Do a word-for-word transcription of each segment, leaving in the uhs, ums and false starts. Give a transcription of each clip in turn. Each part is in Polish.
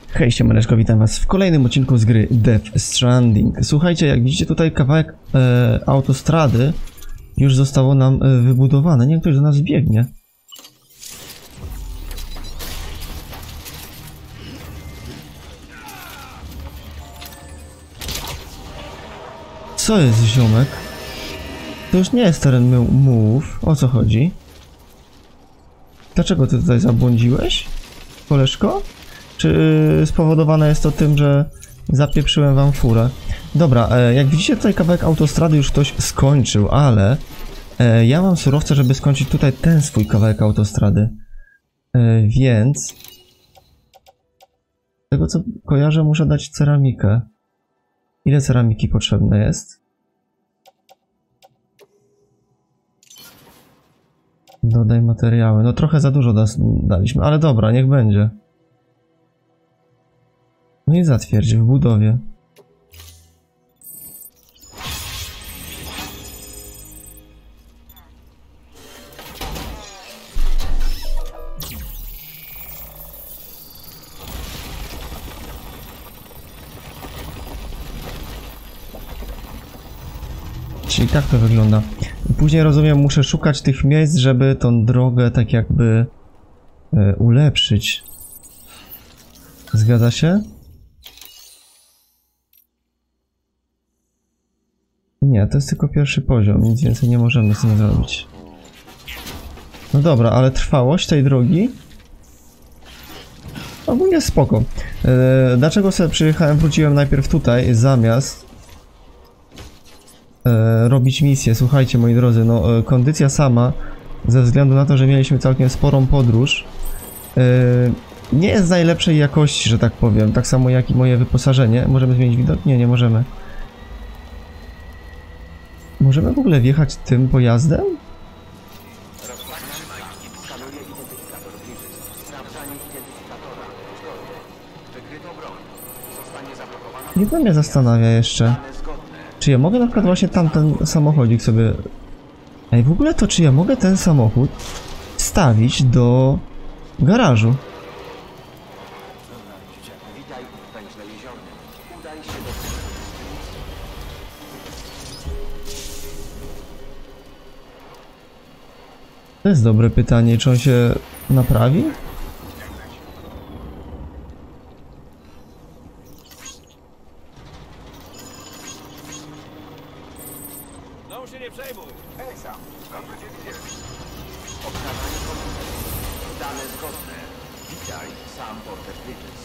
Hej, siemaneczko, witam was w kolejnym odcinku z gry Death Stranding. Słuchajcie, jak widzicie tutaj kawałek e, autostrady już zostało nam e, wybudowane. Nie wiem, ktoś do nas biegnie. Co jest, ziomek? To już nie jest teren mułów. O co chodzi? Dlaczego ty tutaj zabłądziłeś, koleżko? Czy spowodowane jest to tym, że zapieprzyłem wam furę? Dobra, e, jak widzicie tutaj kawałek autostrady już ktoś skończył, ale e, ja mam surowce, żeby skończyć tutaj ten swój kawałek autostrady. E, więc z tego co kojarzę, muszę dać ceramikę. Ile ceramiki potrzebne jest? Dodaj materiały. No trochę za dużo da daliśmy, ale dobra, niech będzie. No i zatwierdź w budowie. Czyli tak to wygląda. Później, rozumiem, muszę szukać tych miejsc, żeby tą drogę tak jakby e, ulepszyć. Zgadza się? Nie, to jest tylko pierwszy poziom, nic więcej nie możemy z nim zrobić. No dobra, ale trwałość tej drogi ogólnie spoko. E, dlaczego sobie przyjechałem, wróciłem najpierw tutaj, zamiast e, robić misję? Słuchajcie, moi drodzy, no e, kondycja sama, ze względu na to, że mieliśmy całkiem sporą podróż, e, nie jest najlepszej jakości, że tak powiem. Tak samo jak i moje wyposażenie. Możemy zmienić widok? Nie, nie możemy. Możemy w ogóle wjechać tym pojazdem? Nie to mnie zastanawia jeszcze. Czy ja mogę na przykład właśnie tamten samochodzik sobie... Ej, w ogóle to czy ja mogę ten samochód stawić do garażu? To jest dobre pytanie, czy on się naprawi? No się nie przejmuj! Hej sam, skąd cię widzieli? Odkazanie komputerów. Dane zgodne. Witaj, sam Porter Bridges.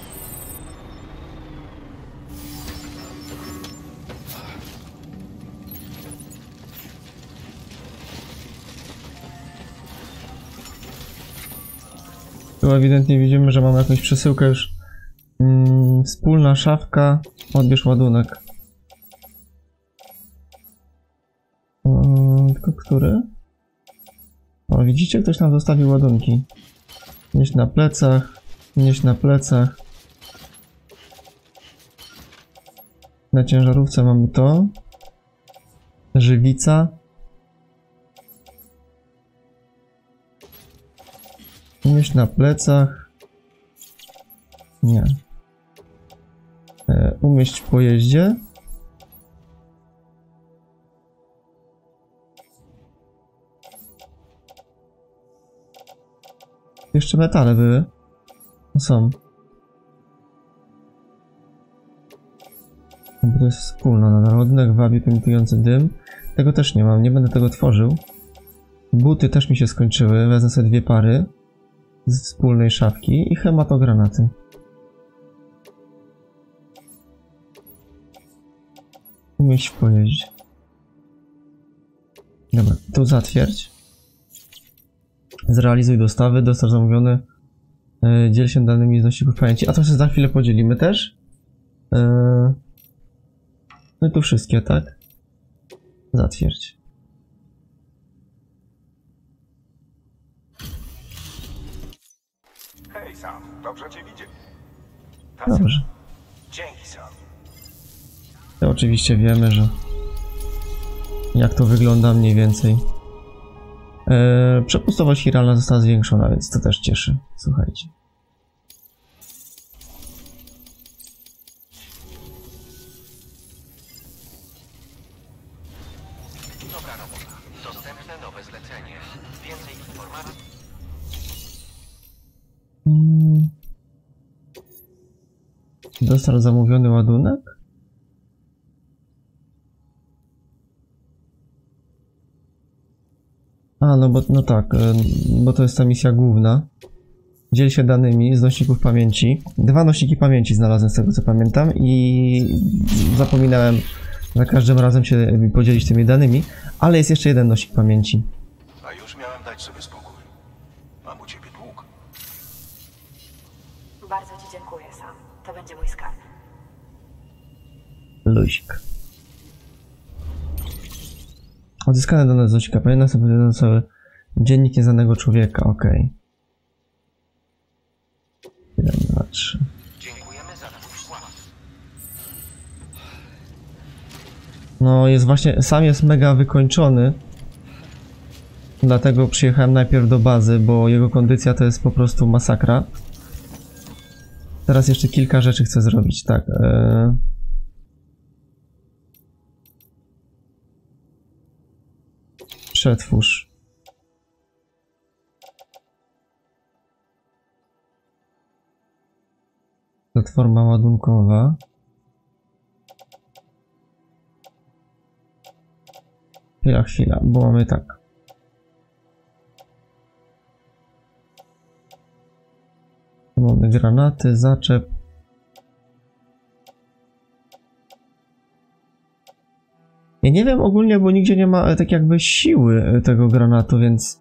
Tu ewidentnie widzimy, że mamy jakąś przesyłkę już. Mm, wspólna szafka, odbierz ładunek. Mm, tylko który? O, widzicie? Ktoś nam zostawił ładunki. Nieś na plecach, nieś na plecach. Na ciężarówce mamy to. Żywica. Umieść na plecach. Nie. E, umieść w pojeździe. Jeszcze metale były. No są. Bo to jest wspólna nadal. Ładunek wabi emitujący dym. Tego też nie mam, nie będę tego tworzył. Buty też mi się skończyły. Wezmę sobie dwie pary z wspólnej szafki i hematogranaty. Umieść w pojeździe. Dobra, tu zatwierdź. Zrealizuj dostawy, dostarcz zamówiony. Yy, dziel się danymi z nośników pamięci. A to się za chwilę podzielimy też. Yy... No i tu wszystkie, tak? Zatwierdź. Hej sam, dobrze cię widzieć. Dobrze. Dzięki sam. To oczywiście wiemy, że jak to wygląda mniej więcej. Eee, przepustowość chiralna została zwiększona, więc to też cieszy. Słuchajcie. Piękne nowe zlecenie. Więcej informacji. Hmm. Dostał zamówiony ładunek? A, no bo, no tak, e, bo to jest ta misja główna. Dziel się danymi z nośników pamięci. Dwa nośniki pamięci znalazłem z tego co pamiętam i zapominałem za każdym razem się podzielić tymi danymi, ale jest jeszcze jeden nośnik pamięci. A już miałem dać sobie spokój. Mam u ciebie dług. Bardzo ci dziękuję, Sam. To będzie mój skarb. Luzik. Odzyskane dane z nośnika pamięci są powiedziane cały dziennik nieznanego człowieka, okej. jeden, dwa, trzy. Dziękujemy za twój wkład. No jest właśnie, sam jest mega wykończony. Dlatego przyjechałem najpierw do bazy, bo jego kondycja to jest po prostu masakra. Teraz jeszcze kilka rzeczy chcę zrobić, tak. E... Przetwórz. Platforma ładunkowa. Chwila, chwila, bo mamy tak. Mamy granaty, zaczep. Ja nie wiem ogólnie, bo nigdzie nie ma tak jakby siły tego granatu, więc...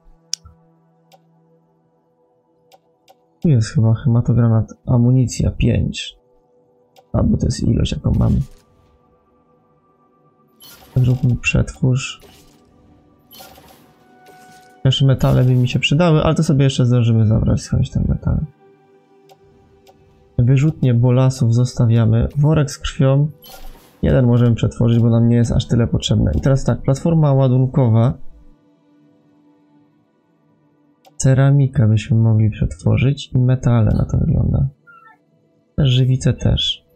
Tu jest chyba hematogranat, amunicja pięć. Albo to jest ilość jaką mamy. Zróbmy przetwórz. Jeszcze metale by mi się przydały, ale to sobie jeszcze zdążymy zabrać skądś ten metal. Wyrzutnie bolasów zostawiamy. Worek z krwią. Jeden możemy przetworzyć, bo nam nie jest aż tyle potrzebne. I teraz tak, platforma ładunkowa. Ceramikę byśmy mogli przetworzyć i metale na to wygląda. Też żywice też.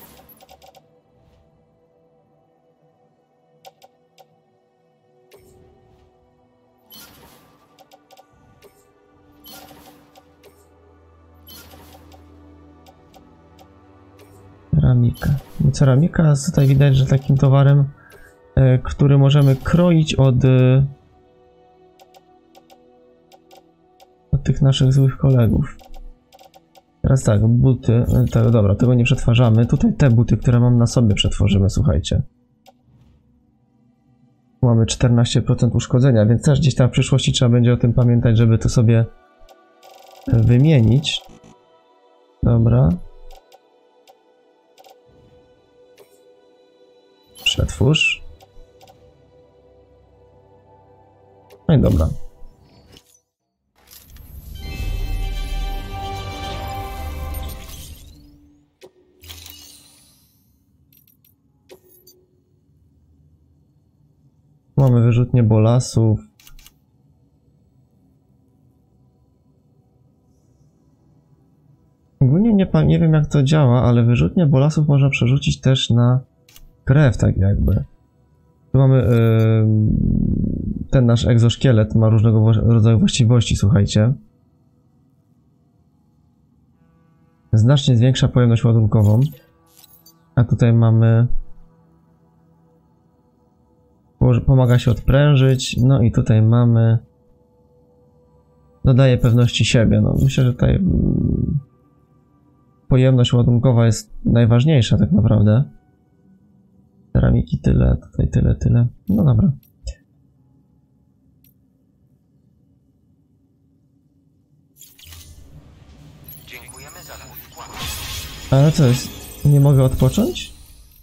Ceramika. Ceramika jest tutaj widać, że takim towarem, e, który możemy kroić od, e, od tych naszych złych kolegów. Teraz tak, buty, te, dobra, tego nie przetwarzamy. Tutaj te buty, które mam na sobie, przetworzymy, słuchajcie. Mamy czternaście procent uszkodzenia, więc też gdzieś tam w przyszłości trzeba będzie o tym pamiętać, żeby to sobie wymienić. Dobra. Przetwórz. No i dobra. Mamy wyrzutnie bolasów. Ogólnie nie, nie wiem jak to działa, ale wyrzutnie bolasów można przerzucić też na krew, tak jakby. Tu mamy yy, ten nasz egzoszkielet, ma różnego rodzaju właściwości, słuchajcie. Znacznie zwiększa pojemność ładunkową. A tutaj mamy... Pomaga się odprężyć. No i tutaj mamy... Dodaje pewności siebie. No, myślę, że tutaj... Yy, pojemność ładunkowa jest najważniejsza tak naprawdę. Ceramiki tyle, tutaj tyle, tyle. No dobra. Dziękujemy za twój wkład. Ale co jest? Nie mogę odpocząć?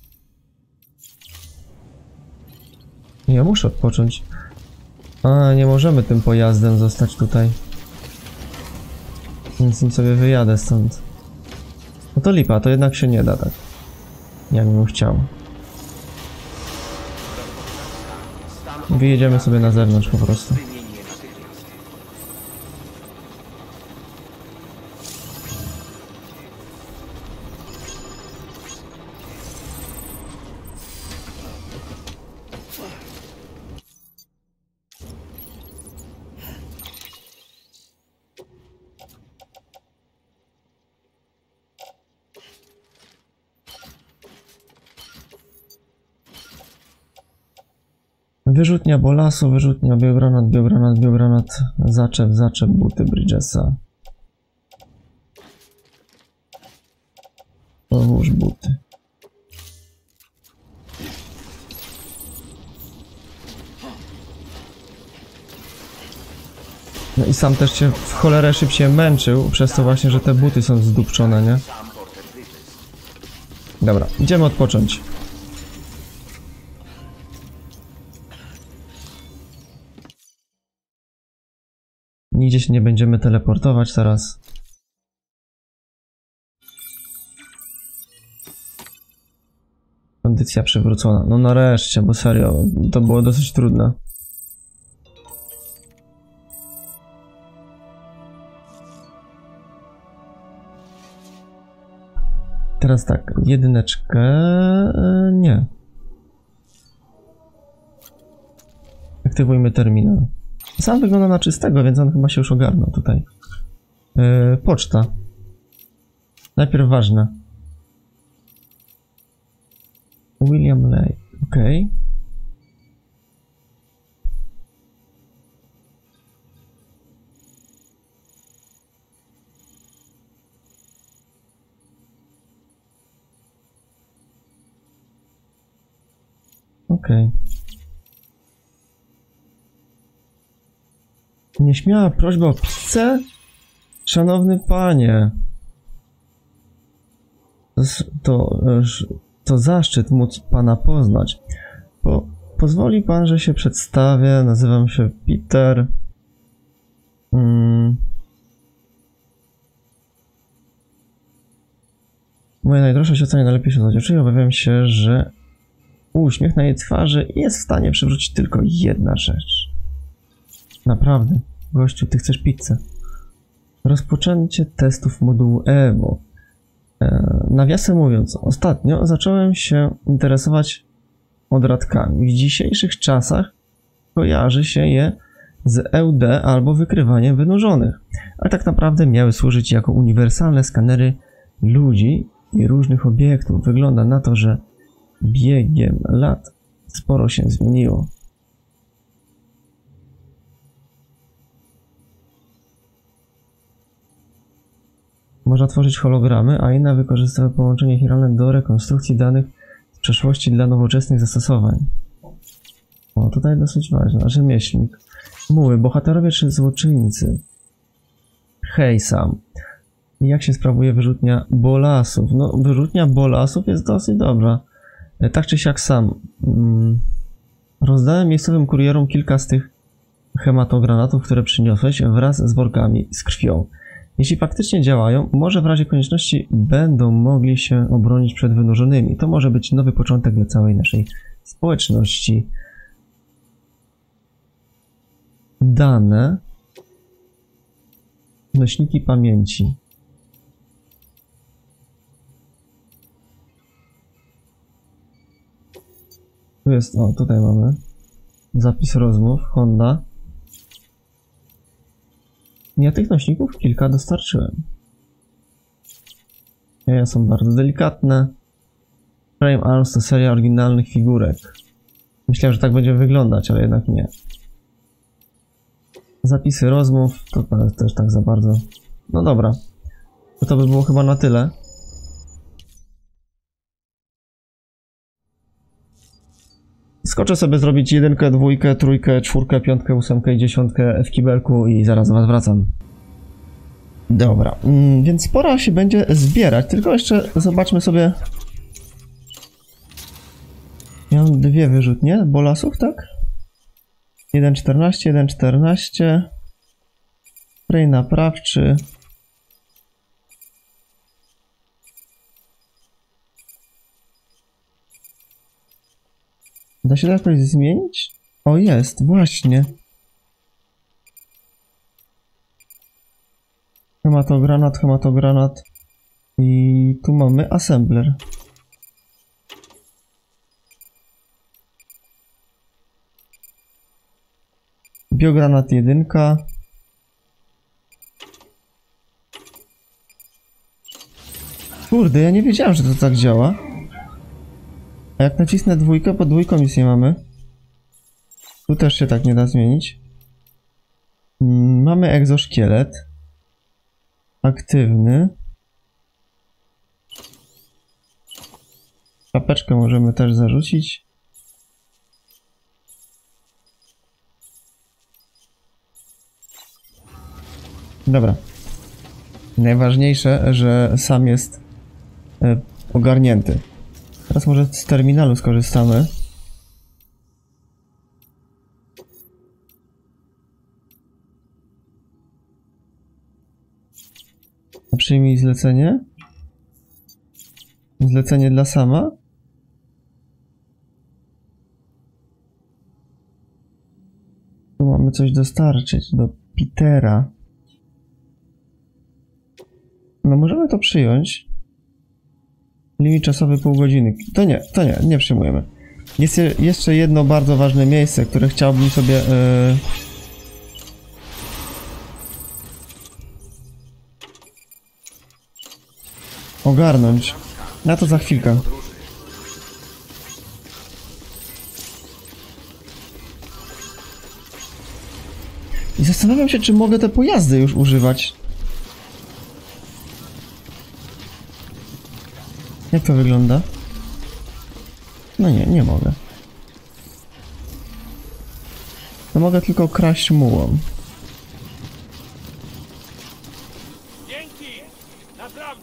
Ja muszę odpocząć. A, nie możemy tym pojazdem zostać tutaj. Więc nim sobie wyjadę stąd. No to lipa, to jednak się nie da tak. Jak bym chciał. Wyjedziemy sobie na zewnątrz po prostu. Wymienię natychmiast. Wyrzutnia bolasu, wyrzutnia biogranat, biogranat, biogranat, zaczep, zaczep, buty Bridgesa. Połóż buty. No i sam też się w cholerę szybciej męczył, przez to właśnie, że te buty są zdupczone, nie? Dobra, idziemy odpocząć. Nigdzie się nie będziemy teleportować teraz. Kondycja przywrócona. No nareszcie, bo serio, to było dosyć trudne. Teraz tak, jedyneczkę... nie. Aktywujmy terminal. Sam wygląda na czystego, więc on chyba się już ogarnął tutaj. Yy, poczta. Najpierw ważne. William Lake, ok. Ok. Nieśmiała prośba o pizzę? Szanowny panie. To, to, to zaszczyt móc pana poznać. Po, pozwoli pan, że się przedstawię. Nazywam się Peter. Hmm. Moja najdroższa siostra najlepiej się zadziewczyni. Obawiam się, że uśmiech na jej twarzy jest w stanie przywrócić tylko jedna rzecz. Naprawdę, gościu, ty chcesz pizzę. Rozpoczęcie testów modułu Evo. E, nawiasem mówiąc, ostatnio zacząłem się interesować odradkami. W dzisiejszych czasach kojarzy się je z E U D albo wykrywaniem wynurzonych, ale tak naprawdę miały służyć jako uniwersalne skanery ludzi i różnych obiektów. Wygląda na to, że biegiem lat sporo się zmieniło. Można tworzyć hologramy, a inna wykorzystywać połączenie chiralne do rekonstrukcji danych z przeszłości dla nowoczesnych zastosowań. O, tutaj dosyć ważne. Rzemieślnik. Muły, bohaterowie czy złoczyńcy? Hej Sam. Jak się sprawuje wyrzutnia bolasów? No, wyrzutnia bolasów jest dosyć dobra. Tak czy siak Sam. Hmm. Rozdałem miejscowym kurierom kilka z tych hematogranatów, które przyniosłeś wraz z workami z krwią. Jeśli faktycznie działają, może w razie konieczności będą mogli się obronić przed wynurzonymi. To może być nowy początek dla całej naszej społeczności. Dane. Nośniki pamięci. Tu jest, o tutaj mamy zapis rozmów, Honda. Ja tych nośników kilka dostarczyłem. Jaja są bardzo delikatne. Frame Arms to seria oryginalnych figurek. Myślałem, że tak będzie wyglądać, ale jednak nie. Zapisy rozmów, to też tak za bardzo. No dobra. To, to by było chyba na tyle. Skoczę sobie zrobić jedynkę, dwójkę, trójkę, czwórkę, piątkę, ósemkę i dziesiątkę w kibelku i zaraz do was wracam. Dobra, mm, więc pora się będzie zbierać, tylko jeszcze zobaczmy sobie. Ja mam dwie wyrzutnie bolasów, tak? jeden czternaście, jeden czternaście. Spray naprawczy. Da się to jakoś zmienić? O, jest, właśnie. Hematogranat, hematogranat. I tu mamy assembler. Biogranat jedynka. Kurde, ja nie wiedziałem, że to tak działa. A jak nacisnę dwójkę, pod dwójką nic nie mamy. Tu też się tak nie da zmienić. Mm, mamy egzoszkielet. Aktywny. Czapeczkę możemy też zarzucić. Dobra. Najważniejsze, że sam jest e, ogarnięty. Teraz może z terminalu skorzystamy. Przyjmij zlecenie. Zlecenie dla sama. Tu mamy coś dostarczyć do Petera. No możemy to przyjąć. Limit czasowy pół godziny. To nie, to nie, nie przyjmujemy. Jest jeszcze jedno bardzo ważne miejsce, które chciałbym sobie... Yy... ogarnąć. Na to za chwilkę. I zastanawiam się, czy mogę te pojazdy już używać. Jak to wygląda? No nie, nie mogę. To mogę tylko kraść mułą. Dzięki! Naprawdę!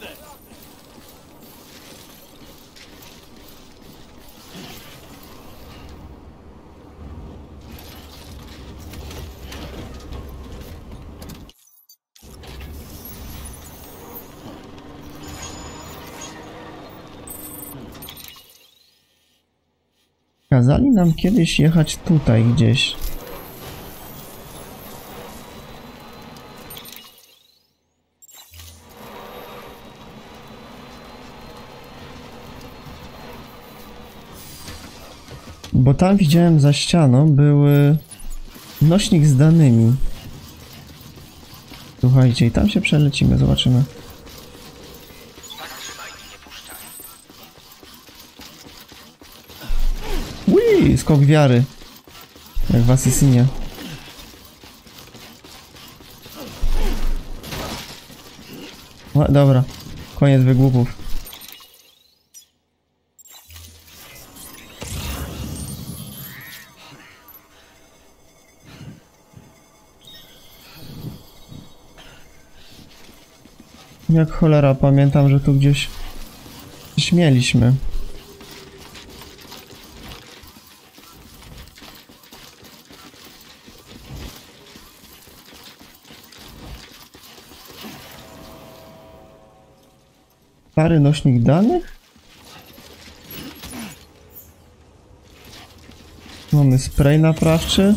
Kazali nam kiedyś jechać tutaj gdzieś. Bo tam widziałem za ścianą były nośnik z danymi. Słuchajcie, i tam się przelecimy, zobaczymy. Ui, skok wiary. Jak w Assassinie. O, dobra, koniec wygłupów. Jak cholera, pamiętam, że tu gdzieś coś mieliśmy. Stary nośnik danych? Mamy spray naprawczy.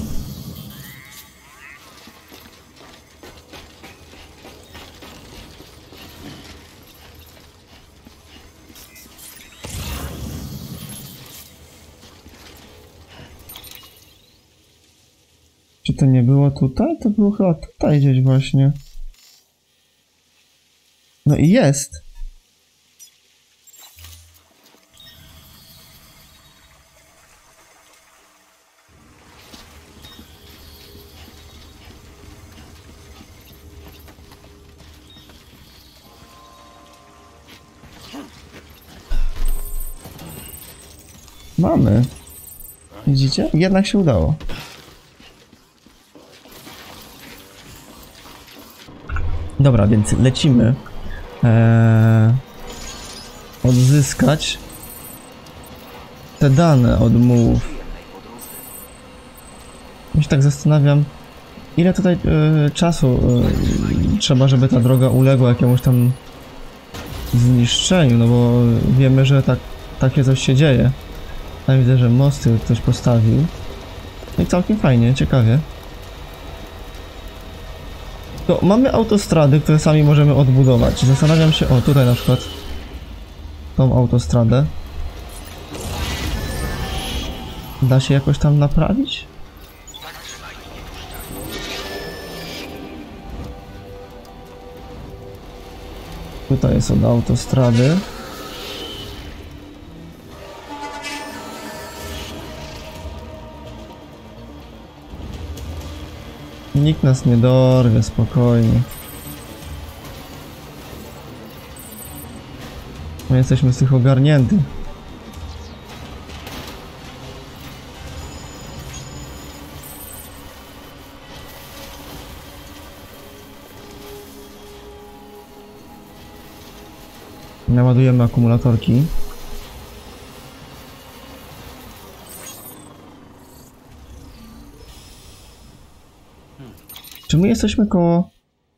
Czy to nie było tutaj? To było chyba tutaj gdzieś właśnie. No i jest. Mamy. Widzicie? Jednak się udało. Dobra, więc lecimy. Eee, odzyskać te dane od mułów. Ja się tak zastanawiam, ile tutaj e, czasu e, trzeba, żeby ta droga uległa jakiemuś tam zniszczeniu, no bo wiemy, że tak, takie coś się dzieje. Ja widzę, że mosty ktoś postawił. No i całkiem fajnie, ciekawie. To mamy autostrady, które sami możemy odbudować. Zastanawiam się, o tutaj na przykład tą autostradę. Da się jakoś tam naprawić? Tutaj jest od autostrady. Nikt nas nie dorwie, spokojnie. My jesteśmy z tych ogarniętych. Naładujemy akumulatorki. Czy my jesteśmy koło...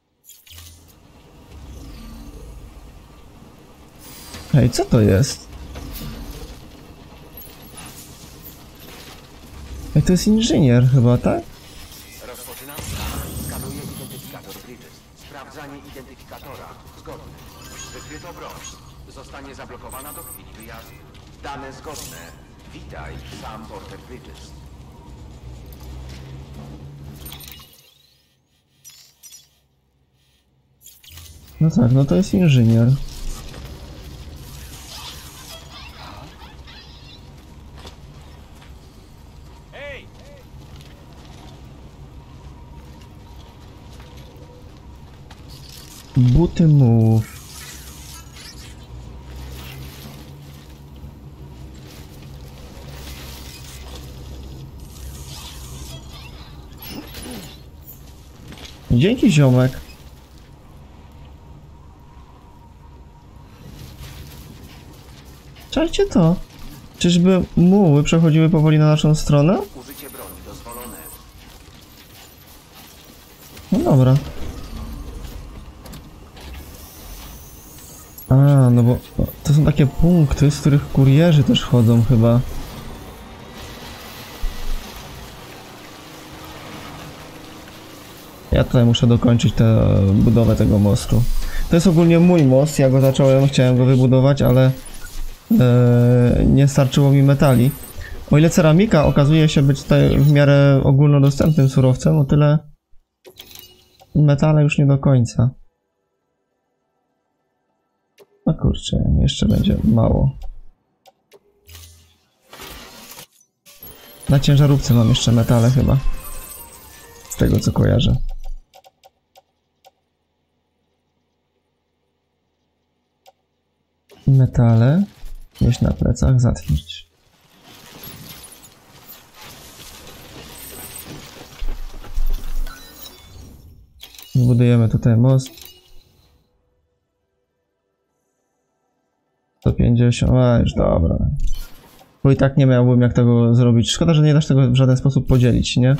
Hej, co to jest? Ej, to jest inżynier chyba, tak? Rozpoczynam. Skanuję identyfikator Bridges. Sprawdzanie identyfikatora. Zgodne. Wykryto broń. Zostanie zablokowana do chwili wyjazdu. Dane zgodne. Witaj, Sam Porter Bridges. No tak, no to jest inżynier. Hej! Buty move. Dzięki, ziomek. Czajcie to. Czyżby muły przechodziły powoli na naszą stronę? Użycie broni dozwolone. No dobra. A, no bo to są takie punkty, z których kurierzy też chodzą chyba. Ja tutaj muszę dokończyć tę budowę tego mostu. To jest ogólnie mój most, ja go zacząłem, chciałem go wybudować, ale e, nie starczyło mi metali. O ile ceramika okazuje się być tutaj w miarę ogólnodostępnym surowcem, o tyle metale już nie do końca. No kurczę, jeszcze będzie mało. Na ciężarówce mam jeszcze metale chyba. Z tego co kojarzę. Metale. Nieś na plecach, zatwierdzić. Zbudujemy tutaj most. sto pięćdziesiąt, a już dobra. Bo i tak nie miałbym jak tego zrobić. Szkoda, że nie dasz tego w żaden sposób podzielić, nie?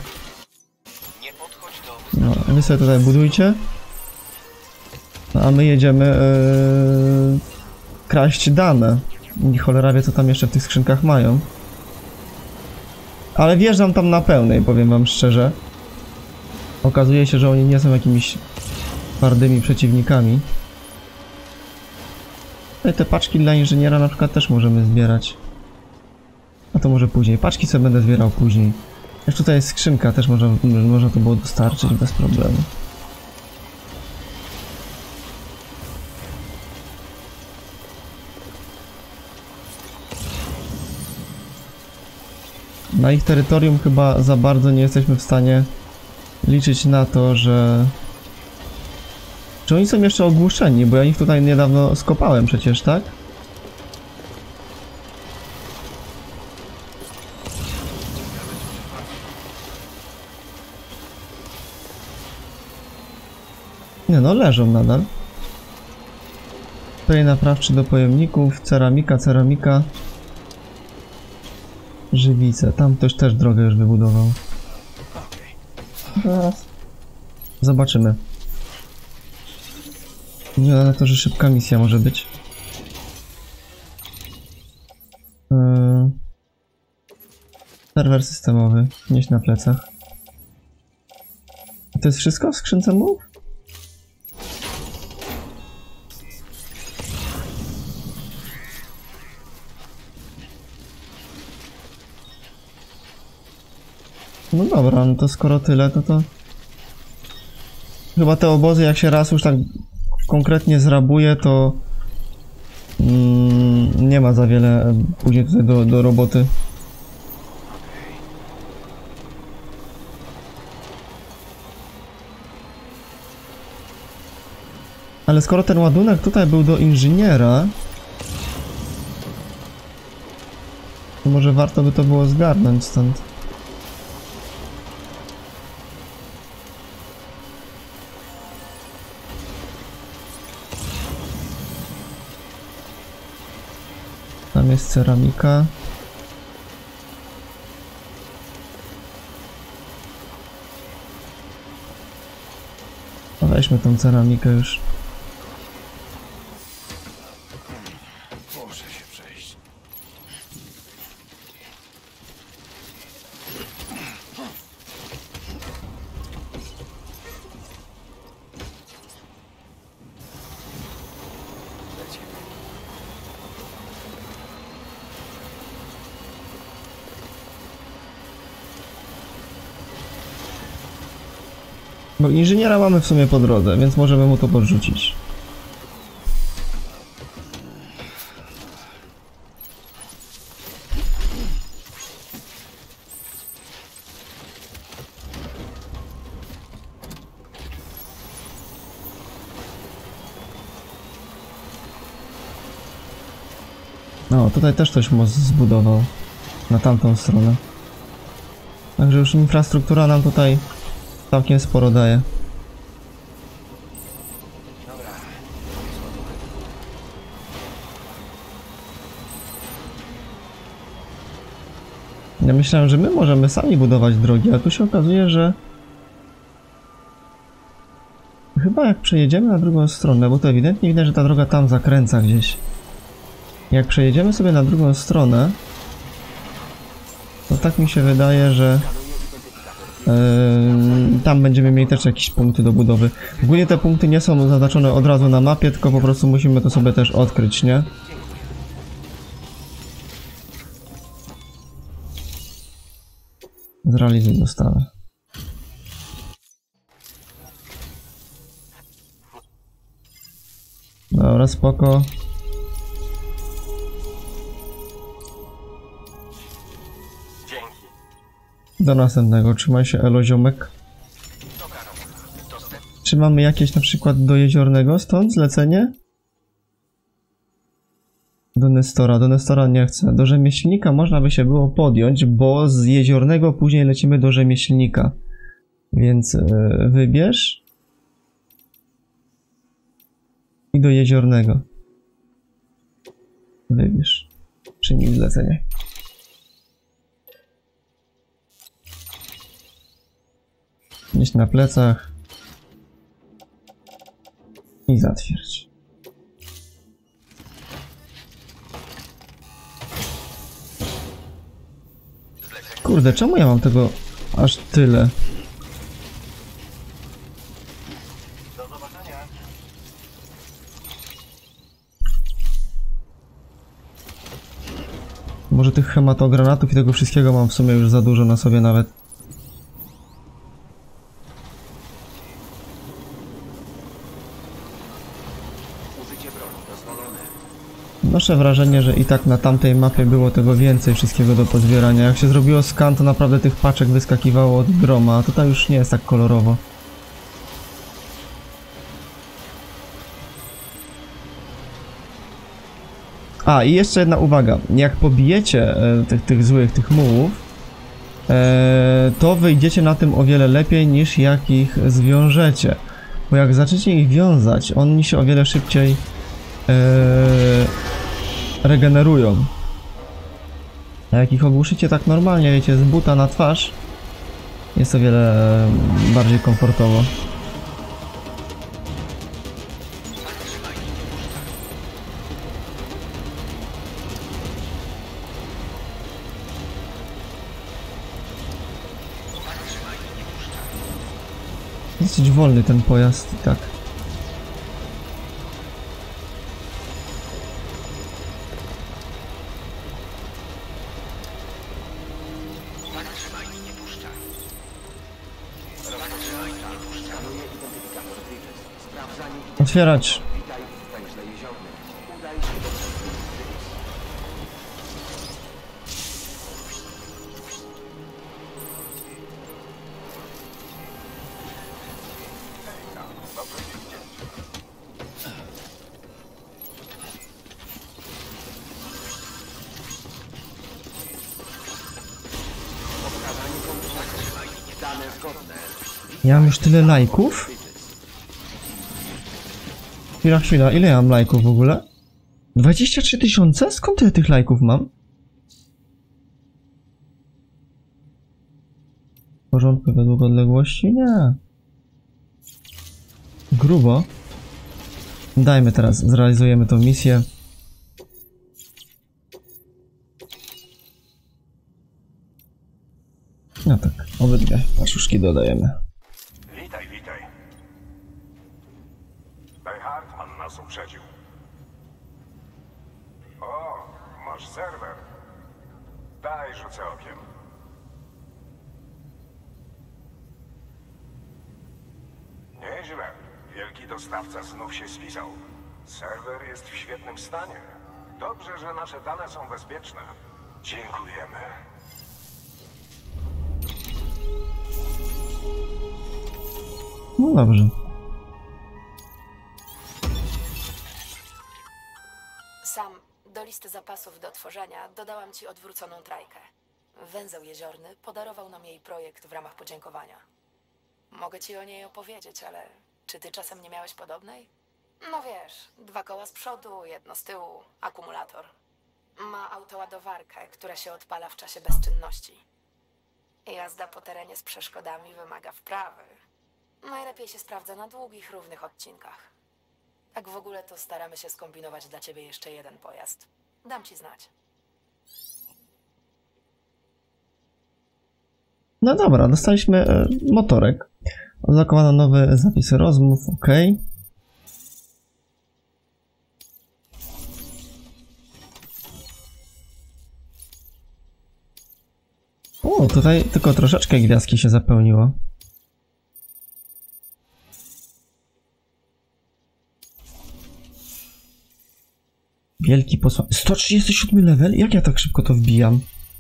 No, wy sobie tutaj budujcie. No, a my jedziemy yy, kraść dane. I cholera wie co tam jeszcze w tych skrzynkach mają. Ale wjeżdżam tam na pełnej, powiem wam szczerze. Okazuje się, że oni nie są jakimiś twardymi przeciwnikami. Tutaj te paczki dla inżyniera na przykład też możemy zbierać. A to może później. Paczki sobie będę zbierał później. Jak tutaj jest skrzynka, też można, można to było dostarczyć bez problemu. Na ich terytorium chyba za bardzo nie jesteśmy w stanie liczyć na to, że... Czy oni są jeszcze ogłuszeni? Bo ja ich tutaj niedawno skopałem przecież, tak? Nie no, leżą nadal. Tutaj naprawczy do pojemników, ceramika, ceramika. Żywice, tam ktoś też drogę już wybudował. Zaraz. Zobaczymy. Nie, ale to, że szybka misja może być. Yy... Serwer systemowy, nieść na plecach. To jest wszystko w skrzynce mów? No dobra, no to skoro tyle, to to... Chyba te obozy, jak się raz już tak konkretnie zrabuje, to... Mm, nie ma za wiele później tutaj do, do roboty. Ale skoro ten ładunek tutaj był do inżyniera, to może warto by to było zgarnąć stąd. Tam jest ceramika. No weźmy tą ceramikę już. Muszę się przejść. Bo inżyniera mamy w sumie po drodze, więc możemy mu to podrzucić. No, tutaj też ktoś most zbudował na tamtą stronę. Także już infrastruktura nam tutaj całkiem sporo daje. Ja myślałem, że my możemy sami budować drogi, a tu się okazuje, że chyba jak przejedziemy na drugą stronę, bo to ewidentnie widać, że ta droga tam zakręca gdzieś. Jak przejedziemy sobie na drugą stronę, to tak mi się wydaje, że yy, tam będziemy mieli też jakieś punkty do budowy. Ogólnie te punkty nie są zaznaczone od razu na mapie, tylko po prostu musimy to sobie też odkryć, nie? Zrealizuj dostawę. Dobra, spoko. Do następnego. Trzymaj się, elo ziomek. Czy mamy jakieś na przykład do Jeziornego stąd zlecenie? Do Nestora. Do Nestora nie chcę. Do Rzemieślnika można by się było podjąć, bo z Jeziornego później lecimy do Rzemieślnika. Więc yy, wybierz. I do Jeziornego. Wybierz. Przyjmij zlecenie. Nieś na plecach. I zatwierdź. Kurde, czemu ja mam tego aż tyle? Do zobaczenia. Może tych hematogranatów i tego wszystkiego mam w sumie już za dużo na sobie nawet. Noszę wrażenie, że i tak na tamtej mapie było tego więcej wszystkiego do pozbierania. Jak się zrobiło skan, to naprawdę tych paczek wyskakiwało od groma, a tutaj już nie jest tak kolorowo. A, i jeszcze jedna uwaga. Jak pobijecie e, tych, tych złych, tych mułów, e, to wyjdziecie na tym o wiele lepiej niż jak ich zwiążecie. Bo jak zaczniecie ich wiązać, oni się o wiele szybciej e, regenerują. A jak ich ogłuszycie tak normalnie, wiecie, z buta na twarz, jest o wiele e, bardziej komfortowo. Dosyć wolny ten pojazd i tak. Otwierać. Ja mam już tyle lajków? Chwila, chwila, ile ja mam lajków w ogóle? dwadzieścia trzy tysiące? Skąd tyle tych lajków mam? W porządku według odległości? Nie. Grubo. Dajmy teraz, zrealizujemy tą misję. No tak, obydwie paszuszki dodajemy. Witaj, witaj. Die Hartman nas uprzedził. O, masz serwer. Daj, rzucę okiem. Nieźle. Wielki dostawca znów się spisał. Serwer jest w świetnym stanie. Dobrze, że nasze dane są bezpieczne. Dziękujemy. No dobrze. Sam, do listy zapasów do tworzenia dodałam ci odwróconą trajkę. Węzeł jeziorny podarował nam jej projekt w ramach podziękowania. Mogę ci o niej opowiedzieć, ale czy ty czasem nie miałeś podobnej? No wiesz, dwa koła z przodu, jedno z tyłu, akumulator. Ma autoładowarkę, która się odpala w czasie bezczynności. Jazda po terenie z przeszkodami wymaga wprawy. Najlepiej się sprawdza na długich, równych odcinkach. Tak w ogóle to staramy się skombinować dla ciebie jeszcze jeden pojazd. Dam ci znać. No dobra, dostaliśmy e, motorek. Odblokowano nowe zapisy rozmów, ok. O, tutaj tylko troszeczkę gwiazdki się zapełniło. Wielki posłannik. sto trzydziesty siódmy level? Jak ja tak szybko to wbijam?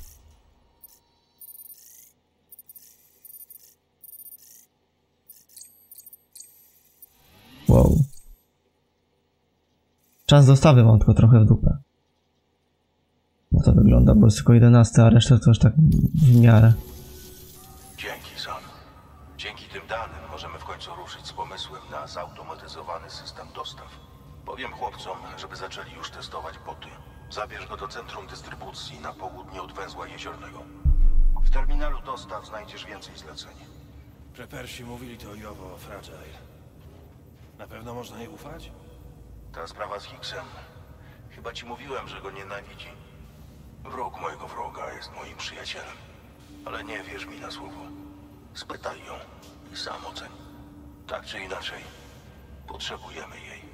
Wow. Czas dostawy mam tylko trochę w dupę. No to wygląda, bo jest tylko jedenasty, a reszta to już tak w miarę. Dzięki, Sam. Dzięki tym danym możemy w końcu ruszyć z pomysłem na zautomatyzowany system dostaw. Powiem chłopcom, żeby zaczęli już testować boty. Zabierz go do centrum dystrybucji na południe od węzła jeziornego. W terminalu dostaw znajdziesz więcej zleceń. Prepersi mówili to Jowo o Fragile. Na pewno można jej ufać? Ta sprawa z Hicksem. Chyba ci mówiłem, że go nienawidzi. Wróg mojego wroga jest moim przyjacielem. Ale nie wierz mi na słowo. Spytaj ją i sam oceń. Tak czy inaczej, potrzebujemy jej.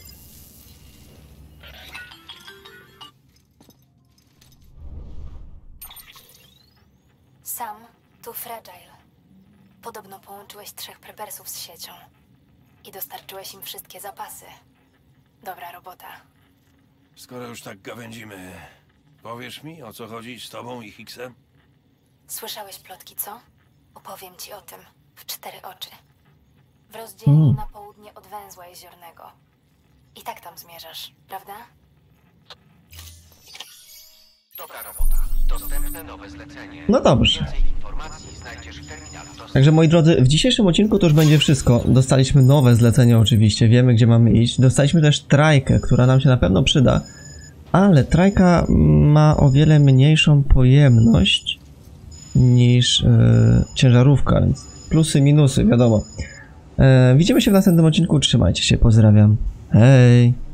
Sam, tu Fragile. Podobno połączyłeś trzech prepersów z siecią. I dostarczyłeś im wszystkie zapasy. Dobra robota. Skoro już tak gawędzimy, powiesz mi, o co chodzi z tobą i Hicksem? Słyszałeś plotki, co? Opowiem ci o tym w cztery oczy. W rozdzielni Mm. na południe od węzła jeziornego. I tak tam zmierzasz, prawda? Dobra robota. Dostępne nowe zlecenie. No dobrze. Więcej informacji znajdziesz w terminalu dostaw. Także moi drodzy, w dzisiejszym odcinku to już będzie wszystko. Dostaliśmy nowe zlecenie oczywiście, wiemy gdzie mamy iść. Dostaliśmy też trajkę, która nam się na pewno przyda. Ale trajka ma o wiele mniejszą pojemność niż yy, ciężarówka, więc plusy, minusy, wiadomo. Yy, widzimy się w następnym odcinku, trzymajcie się, pozdrawiam. Hej!